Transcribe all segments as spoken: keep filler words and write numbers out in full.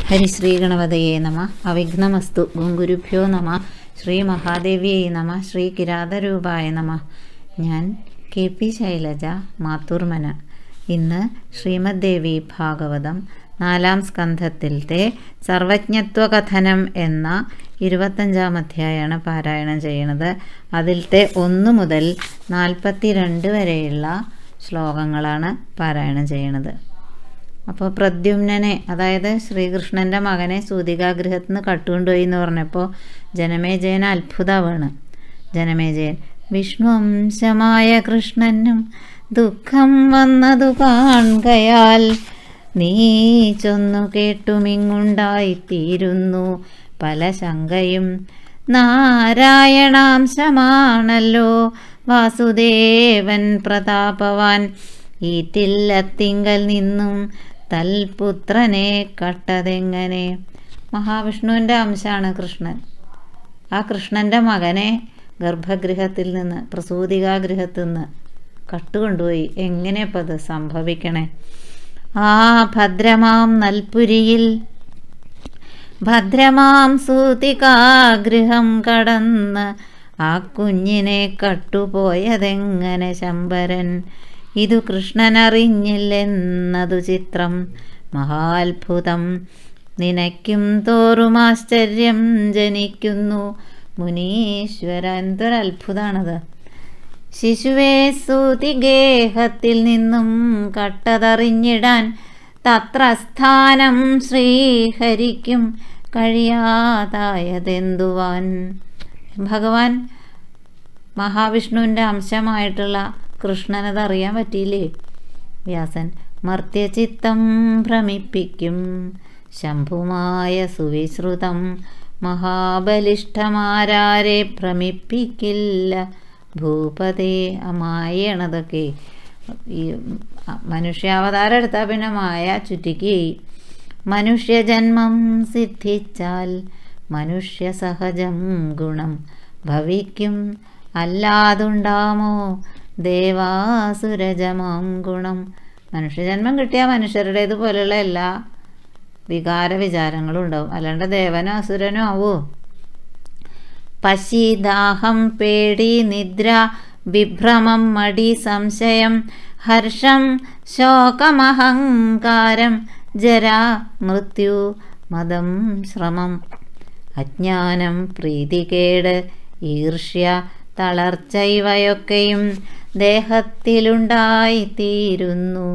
ഹരിശ്രീ ഗണപതയേ നമ. അവിഘ്നമസ്തു. ഗുരുഭ്യോ നമ. ശ്രീ മഹാദേവിയേ നമ. ശ്രീ കിരാതരൂപായ നമ. ഞാൻ കെ പി ശൈലജ, മാത്തൂർമന. ഇന്ന് ശ്രീമദ് ദേവി ഭാഗവതം നാലാം സ്കന്ധത്തിലത്തെ സർവജ്ഞത്വകഥനം എന്ന ഇരുപത്തഞ്ചാം അധ്യായമാണ് പാരായണം ചെയ്യുന്നത്. അതിലത്തെ ഒന്ന് മുതൽ നാൽപ്പത്തി രണ്ട് വരെയുള്ള ശ്ലോകങ്ങളാണ് പാരായണം ചെയ്യുന്നത്. അപ്പോൾ പ്രദ്യുമ്നനെ, അതായത് ശ്രീകൃഷ്ണൻ്റെ മകനെ സൂതികാഗൃഹത്തിൽ നിന്ന് കട്ടുകൊണ്ടുപോയി എന്ന് പറഞ്ഞപ്പോൾ ജനമേജയൻ അത്ഭുതമാണ്. ജനമേജയൻ, വിഷ്ണു അംശമായ കൃഷ്ണനും ദുഃഖം വന്നതു കാണുകയാൽ നീ ചൊന്നു കേട്ടുമിങ്ങുണ്ടായിത്തീരുന്നു പല ശങ്കയും. നാരായണാംശമാണല്ലോ വാസുദേവൻ പ്രതാപവാൻ, ഈറ്റില്ലത്തിങ്കൽ നിന്നും തൽപുത്രനെ കട്ടതെങ്ങനെ. മഹാവിഷ്ണുവിൻ്റെ അംശമാണ് കൃഷ്ണൻ. ആ കൃഷ്ണൻ്റെ മകനെ ഗർഭഗൃഹത്തിൽ നിന്ന്, പ്രസൂതികാഗൃഹത്തിൽ നിന്ന് കട്ടുകൊണ്ടുപോയി. എങ്ങനെയപ്പോൾ അത് സംഭവിക്കണേ? ആ ഭദ്രമാം നൽപുരിയിൽ ഭദ്രമാം സൂതികാഗൃഹം കടന്ന് ആ കുഞ്ഞിനെ കട്ടുപോയതെങ്ങനെ ശമ്പരൻ? ഇതു കൃഷ്ണനറിഞ്ഞില്ലെന്നതു ചിത്രം മഹാത്ഭുതം. നിനയ്ക്കും തോറും ആശ്ചര്യം ജനിക്കുന്നു മുനീശ്വര. എന്തൊരത്ഭുതമാണത്! ശിശുവെ സൂതിഗേഹത്തിൽ നിന്നും കട്ടതറിഞ്ഞിടാൻ തത്ര സ്ഥാനം ശ്രീഹരിക്കും കഴിയാതായതെന്തുവാൻ. ഭഗവാൻ മഹാവിഷ്ണുവിൻ്റെ അംശമായിട്ടുള്ള കൃഷ്ണനത് അറിയാൻ പറ്റിയില്ലേ? വ്യാസൻ, മർത്യചിത്തം ഭ്രമിപ്പിക്കും ശംഭുമായ സുവിശ്രുതം മഹാബലിഷ്ഠമാരാരെ ഭ്രമിപ്പിക്കില്ല ഭൂപതേ. മായയാണതൊക്കെ. ഈ മനുഷ്യാവതാരം എടുത്താൽ പിന്നെ മായ ചുറ്റിക്ക്. മനുഷ്യജന്മം സിദ്ധിച്ചാൽ മനുഷ്യ സഹജം ഗുണം ഭവിക്കും, അല്ലാതുണ്ടാമോ ദേവാസുരജമാം ഗുണം. മനുഷ്യജന്മം കിട്ടിയാൽ മനുഷ്യരുടേതുപോലെയുള്ള എല്ലാ വികാര വിചാരങ്ങളും ഉണ്ടാവും, അല്ലാണ്ട് ദേവനോ അസുരനോ ആവോ? പശി, ദാഹം, പേടി, നിദ്ര, വിഭ്രമം, മടി, സംശയം, ഹർഷം, ശോകമഹങ്കാരം, ജര, മൃത്യു, മദം, ശ്രമം, അജ്ഞാനം, പ്രീതികേട്, ഈർഷ്യ, തളർച്ച ഇവയൊക്കെയും ദേഹത്തിലുണ്ടായിത്തീരുന്നു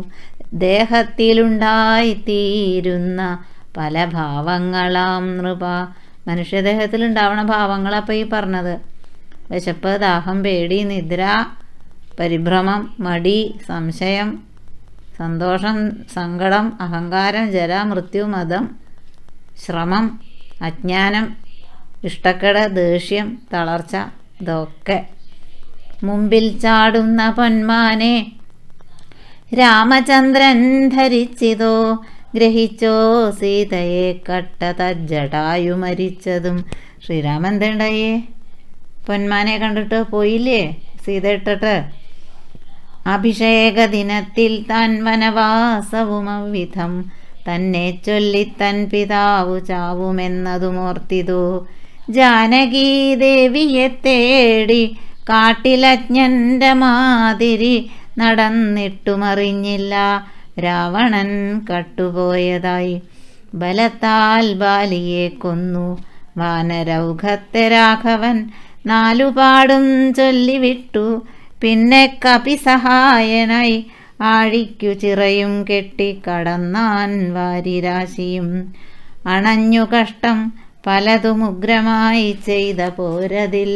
ദേഹത്തിലുണ്ടായിത്തീരുന്ന പല ഭാവങ്ങളാം നൃപ. മനുഷ്യദേഹത്തിലുണ്ടാവണ ഭാവങ്ങളപ്പോൾ ഈ പറഞ്ഞത്. വിശപ്പ്, ദാഹം, പേടി, നിദ്ര, പരിഭ്രമം, മടി, സംശയം, സന്തോഷം, സങ്കടം, അഹങ്കാരം, ജര, മൃത്യു, മദം, ശ്രമം, അജ്ഞാനം, ഇഷ്ടക്കേട്, ദേഷ്യം, തളർച്ച, ഇതൊക്കെ. മുമ്പിൽ ചാടുന്ന പൊന്മാനെ രാമചന്ദ്രൻ ധരിച്ചിതോ, ഗ്രഹിച്ചോ സീതയെ കട്ട തജ്ജടായു മരിച്ചതും. ശ്രീരാമൻ എന്തുണ്ടായേ? പൊന്മാനെ കണ്ടിട്ട് പോയില്ലേ സീത ഇട്ടിട്ട്? അഭിഷേക ദിനത്തിൽ താൻ വനവാസവും അവിധം തന്നെ ചൊല്ലി തൻ പിതാവു ചാവുമെന്നതുമോർത്തിതു. ജാനകീ ദേവിയെ തേടി കാട്ടിലജ്ഞന്റെ മാതിരി നടന്നിട്ടുമറിഞ്ഞില്ല രാവണൻ കട്ടുപോയതായി. ബലത്താൽ ബാലിയെ കൊന്നു വാനരൗഘത്തെ രാഘവൻ നാലുപാടും ചൊല്ലിവിട്ടു. പിന്നെ കപി സഹായനായി ആഴിക്കു ചിറയും കെട്ടി കടന്നാൻ വാരിരാശിയും. അണഞ്ഞു കഷ്ടം പലതുമുഗ്രമായി ചെയ്ത പോരതിൽ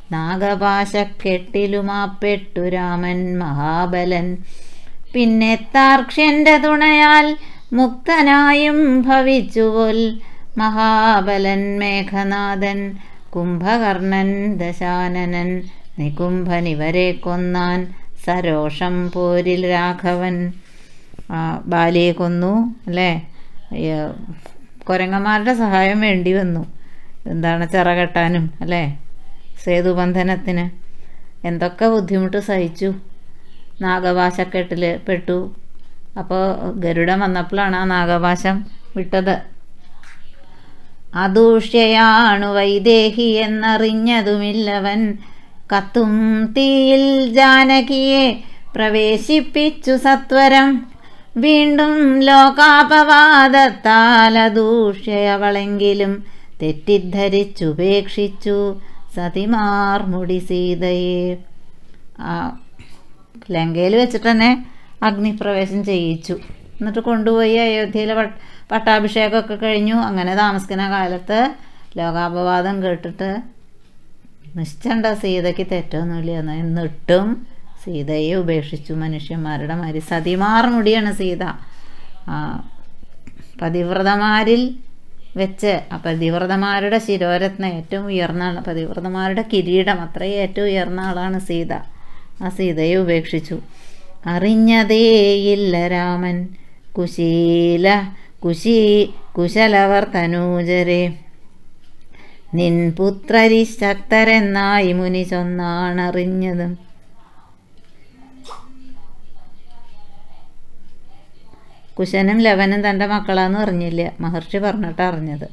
നാഗപാശക്കെട്ടിലുമാപ്പെട്ടു രാമൻ മഹാബലൻ. പിന്നെ താർക്ഷ്യന്റെ തുണയാൽ മുക്തനായും ഭവിച്ചുപോൽ മഹാബലൻ മേഘനാഥൻ. കുംഭകർണൻ, ദശാനനൻ, നികുംഭൻ ഇവരെ കൊന്നാൻ സരോഷം പോരിൽ രാഘവൻ. ബാലിയെ കൊന്നു അല്ലേ? കുരങ്ങന്മാരുടെ സഹായം വേണ്ടി വന്നു. എന്താണ്, ചിറകെട്ടാനും അല്ലേ, സേതുബന്ധനത്തിന്. എന്തൊക്കെ ബുദ്ധിമുട്ട് സഹിച്ചു. നാഗപാശക്കെട്ടിൽ പെട്ടു. അപ്പോൾ ഗരുഡൻ വന്നപ്പോഴാണ് ആ നാഗപാശം വിട്ടത്. അദൂഷ്യയാണു വൈദേഹി എന്നറിഞ്ഞതുമില്ലവൻ. കത്തും തീയിൽ ജാനകിയെ പ്രവേശിപ്പിച്ചു സത്വരം. വീണ്ടും ലോകാപവാദത്താൽ അദൂഷ്യയവളെങ്കിലും തെറ്റിദ്ധരിച്ചുപേക്ഷിച്ചു സതിമാർമുടി സീതയെ. ആ ലങ്കയിൽ വെച്ചിട്ട് തന്നെ അഗ്നിപ്രവേശം ചെയ്യിച്ചു. എന്നിട്ട് കൊണ്ടുപോയി അയോധ്യയിലെ പട്ട് പട്ടാഭിഷേകമൊക്കെ കഴിഞ്ഞു. അങ്ങനെ താമസിക്കുന്ന കാലത്ത് ലോകാപവാദം കേട്ടിട്ട് നിശ്ചണ്ട സീതയ്ക്ക് തെറ്റൊന്നുമില്ല എന്ന്. എന്നിട്ടും സീതയെ ഉപേക്ഷിച്ചു. മനുഷ്യന്മാരുടെ മാതിരി സതിമാർമുടിയാണ് സീത. പതിവ്രതമാരിൽ വെച്ച് ആ പതിവ്രതമാരുടെ ശിരോരത്നം ഏറ്റവും ഉയർന്ന ആൾ, പതിവ്രതമാരുടെ കിരീടം അത്രയും ഏറ്റവും ഉയർന്ന ആളാണ് സീത. ആ സീതയെ ഉപേക്ഷിച്ചു. അറിഞ്ഞതേയില്ല രാമൻ കുശീല കുശീ കുശലവർ തനൂജരെ. നിൻ പുത്രരി ശക്തരെന്നായി മുനി ചൊന്നാണറിഞ്ഞതും. കുശനും ലവനും തൻ്റെ മക്കളാന്ന് അറിഞ്ഞില്ല, മഹർഷി പറഞ്ഞിട്ട് അറിഞ്ഞത്.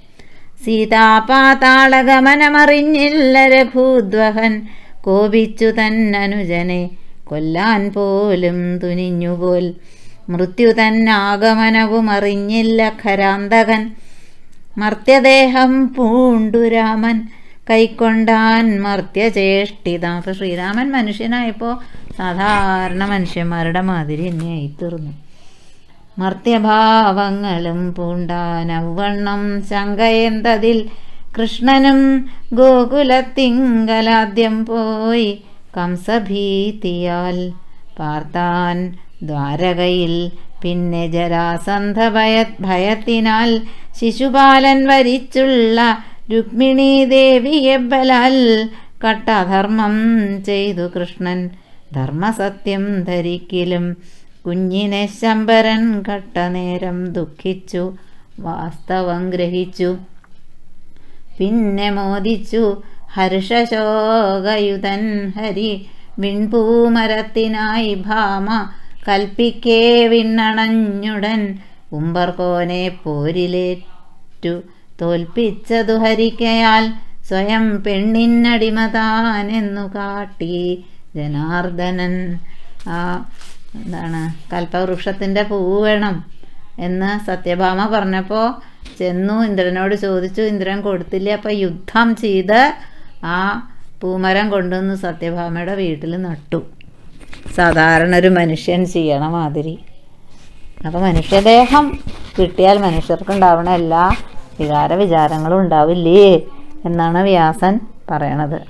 സീതാപാതാളഗമനമറിഞ്ഞില്ല രഘൂദ്വഹൻ. കോപിച്ചു തന്നനുജനെ കൊല്ലാൻ പോലും തുനിഞ്ഞുപോൽ. മൃത്യു തന്നാഗമനവും അറിഞ്ഞില്ല ഖരാന്തകൻ. മർത്യദേഹം പൂണ്ടുരാമൻ കൈക്കൊണ്ടാൻ മർത്യചേഷ്ടിതം. അപ്പോൾ ശ്രീരാമൻ മനുഷ്യനായപ്പോൾ സാധാരണ മനുഷ്യന്മാരുടെ മാതിരി തന്നെയായി തീർന്നു. മർത്യഭാവങ്ങളും പൂണ്ടാനവണ്ണം ശങ്കയെന്തതിൽ. കൃഷ്ണനും ഗോകുലത്തിങ്കലാദ്യം പോയി കംസഭീതിയാൽ. പാർത്താൻ ദ്വാരകയിൽ പിന്നെ ജരാസന്ധ ഭയ ഭയത്തിനാൽ. ശിശുപാലൻ വരിച്ചുള്ള രുക്മിണീ ദേവിയെ ബലാൽ. കട്ടധർമ്മം ചെയ്തു കൃഷ്ണൻ ധർമ്മസത്യം ധരിക്കലും. കുഞ്ഞിനെ ശമ്പരൻ കട്ടനേരം ദുഃഖിച്ചു വാസ്തവം ഗ്രഹിച്ചു. പിന്നെ മോദിച്ചു ഹർഷശോകയുതൻ ഹരി. വിൺപൂമരത്തിനായി ഭാമ കൽപ്പിക്കേ വിണ്ണണഞ്ഞുടൻ. ഉമ്പർകോനെ പോരിലേറ്റു തോൽപ്പിച്ചതു ഹരിക്കയാൽ. സ്വയം പെണ്ണിനടിമതാനെന്നു കാട്ടി ജനാർദ്ദനൻ. ആ എന്താണ് കൽപ്പവൃക്ഷത്തിൻ്റെ പൂവ് വേണം എന്ന് സത്യഭാമ പറഞ്ഞപ്പോൾ ചെന്നു ഇന്ദ്രനോട് ചോദിച്ചു. ഇന്ദ്രൻ കൊടുത്തില്ല. അപ്പം യുദ്ധം ചെയ്ത് ആ പൂമരം കൊണ്ടുവന്ന് സത്യഭാമയുടെ വീട്ടിൽ നട്ടു, സാധാരണ ഒരു മനുഷ്യൻ ചെയ്യണ മാതിരി. അപ്പോൾ മനുഷ്യദേഹം കിട്ടിയാൽ മനുഷ്യർക്കുണ്ടാവണ എല്ലാ വികാര വിചാരങ്ങളും ഉണ്ടാവില്ലേ എന്നാണ് വ്യാസൻ പറയണത്.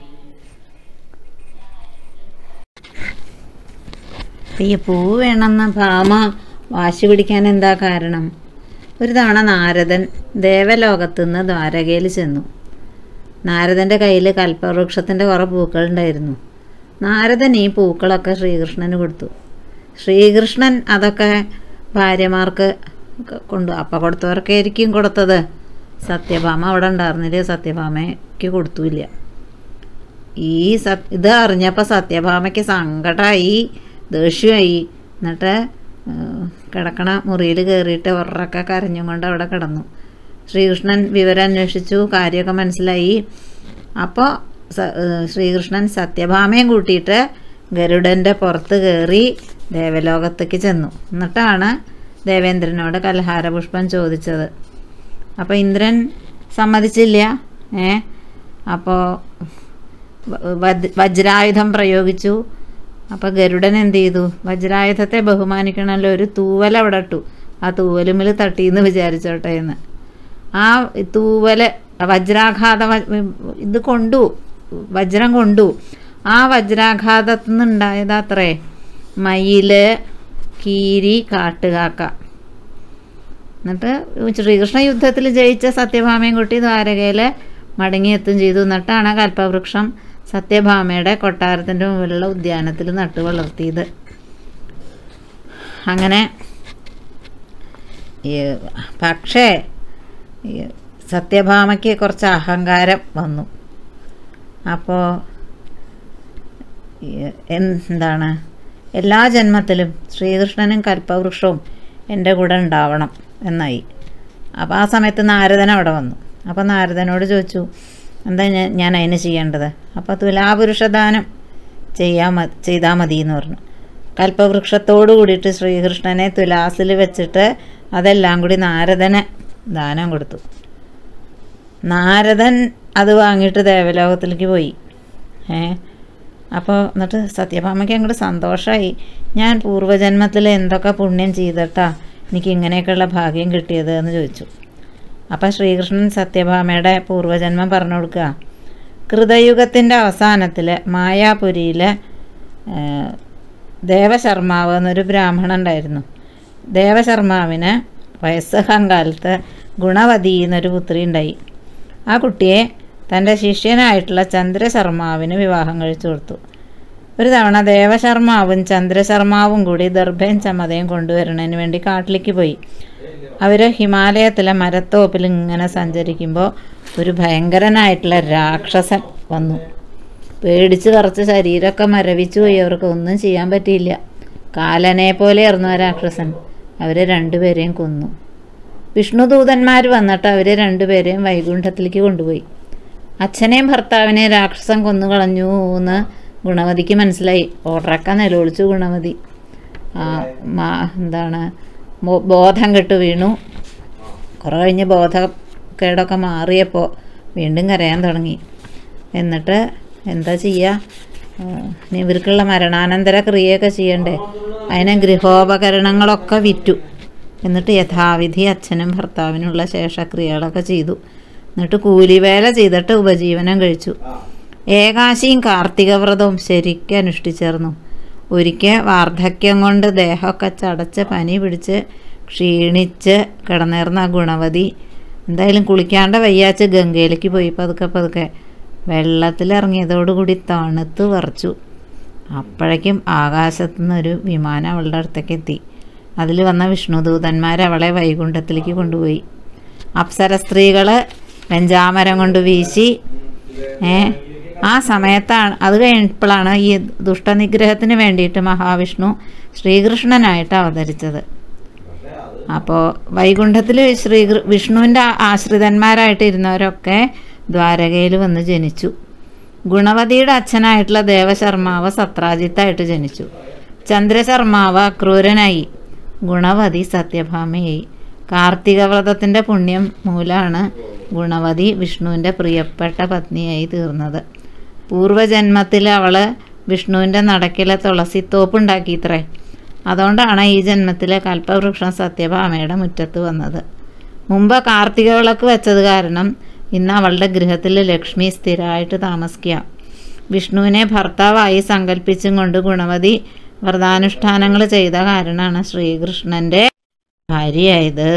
ഈ പൂവ് വേണമെന്ന ഭാമ വാശി പിടിക്കാൻ എന്താ കാരണം? ഒരു തവണ നാരദൻ ദേവലോകത്തുനിന്ന് ദ്വാരകയിൽ ചെന്നു. നാരദൻ്റെ കയ്യിൽ കൽപ്പവൃക്ഷത്തിൻ്റെ കുറേ പൂക്കളുണ്ടായിരുന്നു. നാരദൻ ഈ പൂക്കളൊക്കെ ശ്രീകൃഷ്ണന് കൊടുത്തു. ശ്രീകൃഷ്ണൻ അതൊക്കെ ഭാര്യമാർക്ക് കൊണ്ടു. അപ്പം കൊടുത്തവർക്കായിരിക്കും കൊടുത്തത്. സത്യഭാമ അവിടെ ഉണ്ടായിരുന്നില്ല, സത്യഭാമയ്ക്ക് കൊടുത്തുമില്ല. ഈ സത് ഇത് അറിഞ്ഞപ്പോൾ സത്യഭാമയ്ക്ക് സങ്കടമായി, ദേഷ്യമായി. എന്നിട്ട് കിടക്കണ മുറിയിൽ കയറിയിട്ട് ഉറക്കെ കരഞ്ഞും കൊണ്ട് അവിടെ കിടന്നു. ശ്രീകൃഷ്ണൻ വിവരം അന്വേഷിച്ചു, കാര്യമൊക്കെ മനസ്സിലായി. അപ്പോൾ ശ്രീകൃഷ്ണൻ സത്യഭാമയും കൂട്ടിയിട്ട് ഗരുഡൻ്റെ പുറത്ത് കയറി ദേവലോകത്തേക്ക് ചെന്നു. എന്നിട്ടാണ് ദേവേന്ദ്രനോട് കൽഹാരപുഷ്പം ചോദിച്ചത്. അപ്പോൾ ഇന്ദ്രൻ സമ്മതിച്ചില്ല. ഏ അപ്പോൾ വജ്രായുധം പ്രയോഗിച്ചു. അപ്പോൾ ഗരുഡൻ എന്ത് ചെയ്തു? വജ്രായുധത്തെ ബഹുമാനിക്കണമല്ലോ, ഒരു തൂവൽ അവിടെ ഇട്ടു. ആ തൂവലുമിൽ തട്ടിയെന്ന് വിചാരിച്ചോട്ടെ എന്ന്. ആ തൂവൽ വജ്രാഘാത ഇത് കൊണ്ടു, വജ്രം കൊണ്ടു. ആ വജ്രാഘാതത്തിൽ നിന്നുണ്ടായതത്രേ മയിൽ, കീരി, കാട്ടുകാക്ക. എന്നിട്ട് ശ്രീകൃഷ്ണ യുദ്ധത്തിൽ ജയിച്ച സത്യഭാമയും കുട്ടി ദ്വാരകയിൽ മടങ്ങിയെത്തും ചെയ്തു. എന്നിട്ടാണ് കൽപ്പവൃക്ഷം സത്യഭാമയുടെ കൊട്ടാരത്തിൻ്റെ മുകളിലുള്ള ഉദ്യാനത്തിൽ നട്ടു വളർത്തിയത്. അങ്ങനെ പക്ഷേ സത്യഭാമയ്ക്ക് കുറച്ച് അഹങ്കാരം വന്നു. അപ്പോൾ എന്താണ്, എല്ലാ ജന്മത്തിലും ശ്രീകൃഷ്ണനും കൽപ്പവൃക്ഷവും എൻ്റെ കൂടെ ഉണ്ടാവണം എന്നായി. അപ്പോൾ ആ സമയത്ത് നാരദൻ അവിടെ വന്നു. അപ്പോൾ നാരദനോട് ചോദിച്ചു, എന്താ ഞാൻ ഞാൻ അതിന് ചെയ്യേണ്ടത്? അപ്പോൾ തുലാപുരുഷദാനം ചെയ്യാൻ മതി ചെയ്താൽ മതി എന്ന് പറഞ്ഞു. കൽപ്പവൃക്ഷത്തോട് കൂടിയിട്ട് ശ്രീകൃഷ്ണനെ തുലാസിൽ വെച്ചിട്ട് അതെല്ലാം കൂടി നാരദന് ദാനം കൊടുത്തു. നാരദൻ അത് വാങ്ങിയിട്ട് ദേവലോകത്തിലേക്ക് പോയി. ഏ അപ്പോൾ എന്നിട്ട് സത്യഭാമയ്ക്ക് അങ്ങോട്ട് സന്തോഷമായി. ഞാൻ പൂർവ്വജന്മത്തിൽ എന്തൊക്കെ പുണ്യം ചെയ്തിട്ടാ എനിക്ക് ഇങ്ങനെയൊക്കെയുള്ള ഭാഗ്യം കിട്ടിയത് എന്ന് ചോദിച്ചു. അപ്പം ശ്രീകൃഷ്ണൻ സത്യഭാമയുടെ പൂർവ്വജന്മം പറഞ്ഞു കൊടുക്കുക. കൃതയുഗത്തിൻ്റെ അവസാനത്തിൽ മായാപുരിയിൽ ദേവശർമാവ് എന്നൊരു ബ്രാഹ്മണൻ ഉണ്ടായിരുന്നു. ദേവശർമാവിന് വയസ്സഹങ്കാലത്ത് ഗുണവതി എന്നൊരു പുത്രി ഉണ്ടായി. ആ കുട്ടിയെ തൻ്റെ ശിഷ്യനായിട്ടുള്ള ചന്ദ്രശർമാവിന് വിവാഹം കഴിച്ചു കൊടുത്തു. ഒരു തവണ ദേവശർമാവും ചന്ദ്രശർമാവും കൂടി ദർഭയും ചമ്മതയും കൊണ്ടുവരണതിന് വേണ്ടി കാട്ടിലേക്ക് പോയി. അവർ ഹിമാലയത്തിലെ മരത്തോപ്പിൽ ഇങ്ങനെ സഞ്ചരിക്കുമ്പോൾ ഒരു ഭയങ്കരനായിട്ടുള്ള രാക്ഷസൻ വന്നു. പേടിച്ച് കറച്ച് ശരീരമൊക്കെ മരവിച്ചു പോയി. അവർക്ക് ഒന്നും ചെയ്യാൻ പറ്റിയില്ല. കാലനെ പോലെയായിരുന്നു ആ രാക്ഷസൻ. അവരെ രണ്ടുപേരെയും കൊന്നു. വിഷ്ണുദൂതന്മാർ വന്നിട്ട് അവരെ രണ്ടുപേരെയും വൈകുണ്ഠത്തിലേക്ക് കൊണ്ടുപോയി. അച്ഛനെയും ഭർത്താവിനെയും രാക്ഷസൻ കൊന്നു കളഞ്ഞു എന്ന് ഗുണവതിക്ക് മനസ്സിലായി. ഉറക്ക നിലവിളിച്ചു ഗുണവതി. എന്താണ് ബോധം കെട്ടു വീണു. കുറേ കഴിഞ്ഞ് ബോധക്കേടൊക്കെ മാറിയപ്പോൾ വീണ്ടും കരയാൻ തുടങ്ങി. എന്നിട്ട് എന്താ ചെയ്യുക? ഇവർക്കുള്ള മരണാനന്തര ക്രിയയൊക്കെ ചെയ്യണ്ടേ? അതിന് ഗൃഹോപകരണങ്ങളൊക്കെ വിറ്റു. എന്നിട്ട് യഥാവിധി അച്ഛനും ഭർത്താവിനുള്ള ശേഷക്രിയകളൊക്കെ ചെയ്തു. എന്നിട്ട് കൂലിവേല ചെയ്തിട്ട് ഉപജീവനം കഴിച്ചു. ഏകാശിയും കാർത്തിക വ്രതവും ശരിക്കും അനുഷ്ഠിച്ചേർന്നു. ഒരിക്കൽ വാർദ്ധക്യം കൊണ്ട് ദേഹമൊക്കെ ചടച്ച് പനി പിടിച്ച് ക്ഷീണിച്ച് കിടന്നേർന്ന ഗുണവതി എന്തായാലും കുളിക്കാണ്ട് വയ്യാച്ച് ഗംഗയിലേക്ക് പോയി. പതുക്കെ പതുക്കെ വെള്ളത്തിലിറങ്ങിയതോടുകൂടി തണുത്ത് വിറച്ചു. അപ്പോഴേക്കും ആകാശത്തുനിന്നൊരു വിമാനം അവളുടെ അടുത്തേക്ക് എത്തി. അതിൽ വന്ന വിഷ്ണുദൂതന്മാർ അവളെ വൈകുണ്ഠത്തിലേക്ക് കൊണ്ടുപോയി. അപ്സര സ്ത്രീകൾ വെഞ്ചാമരം കൊണ്ട് വീശി. ഏ ആ സമയത്താണ് അത് കഴിഞ്ഞപ്പോഴാണ് ഈ ദുഷ്ടനിഗ്രഹത്തിന് വേണ്ടിയിട്ട് മഹാവിഷ്ണു ശ്രീകൃഷ്ണനായിട്ട് അവതരിച്ചത്. അപ്പോൾ വൈകുണ്ഠത്തിൽ ശ്രീ വിഷ്ണുവിൻ്റെ ആശ്രിതന്മാരായിട്ട് ഇരുന്നവരൊക്കെ ദ്വാരകയിൽ വന്ന് ജനിച്ചു. ഗുണവതിയുടെ അച്ഛനായിട്ടുള്ള ദേവശർമാവ് സത്രാജിത്തായിട്ട് ജനിച്ചു. ചന്ദ്രശർമാവ് അക്രൂരനായി. ഗുണവതി സത്യഭാമയായി. കാർത്തിക വ്രതത്തിൻ്റെ പുണ്യം മൂലമാണ് ഗുണവതി വിഷ്ണുവിൻ്റെ പ്രിയപ്പെട്ട പത്നിയായി തീർന്നത്. പൂർവ്വജന്മത്തിൽ അവൾ വിഷ്ണുവിൻ്റെ നടക്കിലെ തുളസിത്തോപ്പ് ഉണ്ടാക്കിയിത്രേ. അതുകൊണ്ടാണ് ഈ ജന്മത്തിലെ കൽപ്പവൃക്ഷം സത്യഭാമയുടെ മുറ്റത്ത് വന്നത്. മുമ്പ് കാർത്തിക വിളക്ക് വെച്ചത് കാരണം ഇന്ന് അവളുടെ ഗൃഹത്തിൽ ലക്ഷ്മി സ്ഥിരമായിട്ട് താമസിക്കുക. വിഷ്ണുവിനെ ഭർത്താവായി സങ്കല്പിച്ചും കൊണ്ട് ഗുണവതി വ്രതാനുഷ്ഠാനങ്ങൾ ചെയ്ത കാരണമാണ് ശ്രീകൃഷ്ണൻ്റെ ഭാര്യയായത്.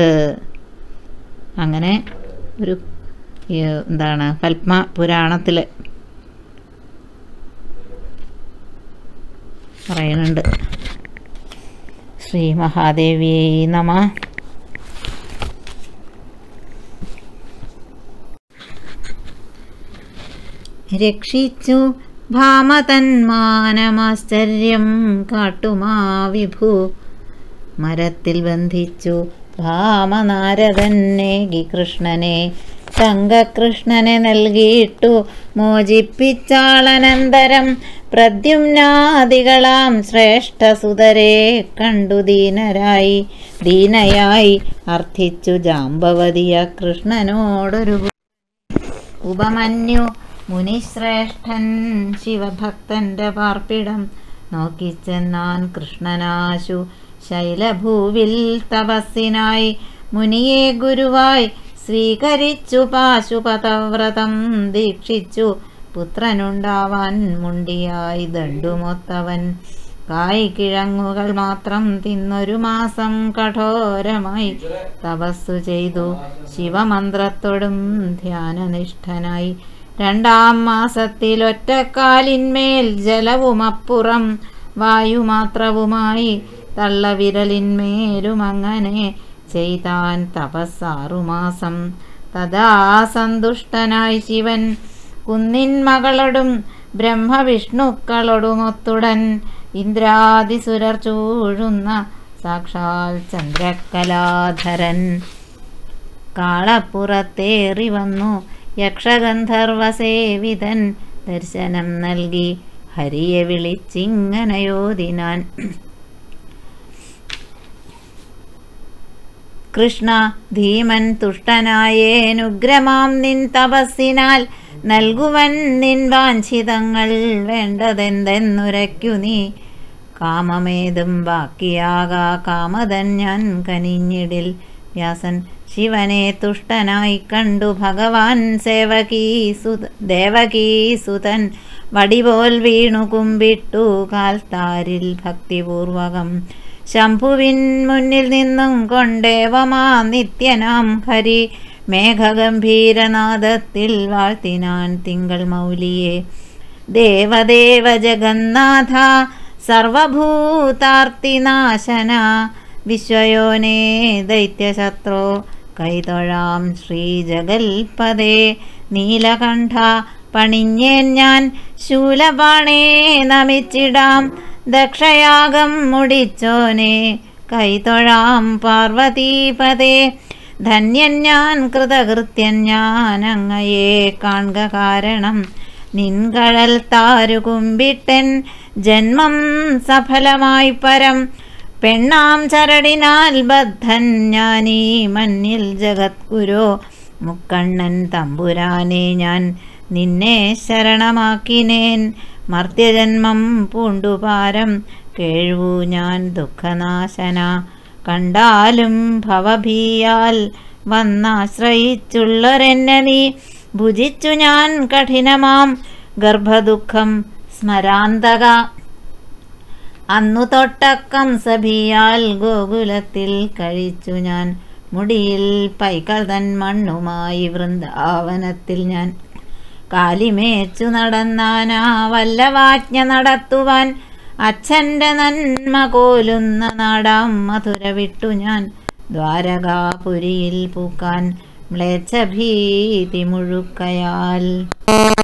അങ്ങനെ ഒരു എന്താണ് പത്മ പുരാണത്തിൽ പറയുന്നുണ്ട്. ശ്രീ മഹാദേവിയേ നമഃ. രക്ഷിച്ചു ഭാമതന്മാനമാശ്ചര്യം കാട്ടുമാ വിഭു. മരത്തിൽ ബന്ധിച്ചു ഭാമനാരദന്നേകി കൃഷ്ണനെ ശങ്കകൃഷ്ണനെ നൽകിയിട്ടു മോചിപ്പിച്ചാളനന്തരം പ്രദ്യുമ്നാദികളാം ശ്രേഷ്ഠസുതരെ കണ്ടു ദീനരായി ദീനയായി അർത്ഥിച്ചു ജാമ്പവതിയ കൃഷ്ണനോടൊരു ഉപമന്യു മുനിശ്രേഷ്ഠൻ ശിവഭക്തന്റെ പാർപ്പിടം നോക്കിച്ചെന്നാൻ കൃഷ്ണനാശു ശൈലഭൂവിൽ തപസ്സിനായി മുനിയെ ഗുരുവായി സ്വീകരിച്ചു പാശുപതവ്രതം ദീക്ഷിച്ചു പുത്രനുണ്ടാവാൻ മുണ്ടിയായി ദണ്ഡുമൊത്തവൻ കായ്ക്കിഴങ്ങുകൾ മാത്രം തിന്നൊരു മാസം കഠോരമായി തപസ്സു ചെയ്തു ശിവമന്ത്രത്തോടും ധ്യാനനിഷ്ഠനായി രണ്ടാം മാസത്തിൽ ഒറ്റക്കാലിന്മേൽ ജലവുമപ്പുറം വായുമാത്രവുമായി തള്ളവിരലിന്മേലും അങ്ങനെ ചെയ്താൻ തപസ്സാറുമാസം. തഥാ സന്തുഷ്ടനായി ശിവൻ കുന്നിൻ മകളോടും ബ്രഹ്മവിഷ്ണുക്കളോടുമൊത്തുടൻ ഇന്ദ്രാദിസുരർ ചൂഴുന്ന സാക്ഷാൽ ചന്ദ്രകലാധരൻ. കാളപ്പുറത്തേറി വന്നു യക്ഷഗന്ധർവസേവിതൻ ദർശനം നൽകി ഹരിയെ വിളിച്ചിങ്ങനയോദിനാൻ. കൃഷ്ണ, ധീമൻ തുഷ്ടനായേനുഗ്രമാം നിൻ തപസ്സിനാൽ നൽകുവൻ നിൻ വാഞ്ചിതങ്ങൾ വേണ്ടതെന്തെന്നുരയ്ക്കു നീ. കാമമേതും ബാക്കിയാകാ കാമതൻ ഞാൻ കനിഞ്ഞിടിൽ. വ്യാസൻ ശിവനെ തുഷ്ടനായി കണ്ടു ഭഗവാൻ സേവകീസുത ദേവകീസുതൻ വടിപോൽ വീണു കുമ്പിട്ടു കാൽത്താരിൽ ഭക്തിപൂർവകം. ശംഭുവിൻ മുന്നിൽ നിന്നും കൊണ്ടേവമാ നിത്യനാം ഹരി മേഘഗംഭീരനാദത്തിൽ വാഴ്ത്തിനാൻ തിങ്കൾ മൗലിയെ. ദേവദേവ ജഗന്നാഥ സർവഭൂതാർത്തിനാശന വിശ്വയോനേ ദൈത്യശത്രോ കൈതൊഴാം ശ്രീജഗൽപദേ. നീലകണ്ഠ പണിഞ്ഞേൻ ഞാൻ ശൂലപാണേ നമിച്ചിടാം. ദക്ഷയാഗം മുടിച്ചോനെ കൈതൊഴാം പാർവതീപദേ. ധന്യൻ ഞാൻ കൃതകൃത്യൻ ഞാൻ അങ്ങയെ കാൺക കാരണം. നിൻകഴൽ താരു കുമ്പിട്ടൻ ജന്മം സഫലമായി പരം. പെണ്ണാം ചരടിനാൽ ബദ്ധൻ ഞാനീ മന്നിൽ ജഗദ്ഗുരോ. മുക്കണ്ണൻ തമ്പുരാനെ ഞാൻ നിന്നെ ശരണമാക്കിനേൻ. മർത്യജന്മം പൂണ്ടുപാരം കേഴ്വു ഞാൻ ദുഃഖനാശന. കണ്ടാലും ഭവഭീയാൽ വന്നാശ്രയിച്ചുള്ളൊരെന്നെ നീ. ഭുജിച്ചു ഞാൻ കഠിനമാം ഗർഭദുഃഖം സ്മരാന്തക. അന്നു തൊട്ടക്കം സഭിയാൽ ഗോകുലത്തിൽ കഴിച്ചു ഞാൻ. മുടിയിൽ പൈകൾ തൻ മണ്ണുമായി വൃന്ദാവനത്തിൽ ഞാൻ. കാലിമേച്ചു നടന്നാനാ വല്ലവാജ്ഞ നടത്തുവാൻ. അച്ഛൻ്റെ നന്മ കോലുന്ന നാടാം മധുര വിട്ടു ഞാൻ. ദ്വാരകാപുരിയിൽ പൂക്കാൻ മ്ലേച്ഛഭീതി മുഴുക്കയാൽ.